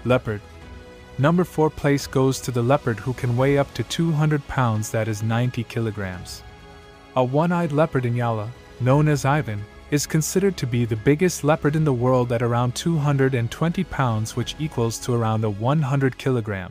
Leopard. Number 4 place goes to the leopard, who can weigh up to 200 pounds, that is 90 kilograms. A one-eyed leopard Inyala, known as Ivan, is considered to be the biggest leopard in the world at around 220 pounds, which equals to around 100 kilograms.